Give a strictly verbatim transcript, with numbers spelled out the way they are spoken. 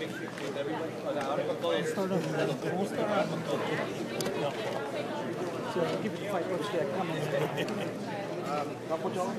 Start off with that. We'll start out with the So I'll give you the fight watch there. Come on. Um, couple John.